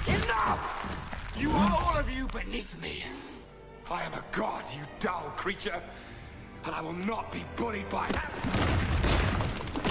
Enough! You are all of you beneath me. I am a god, you dull creature, and I will not be bullied by that.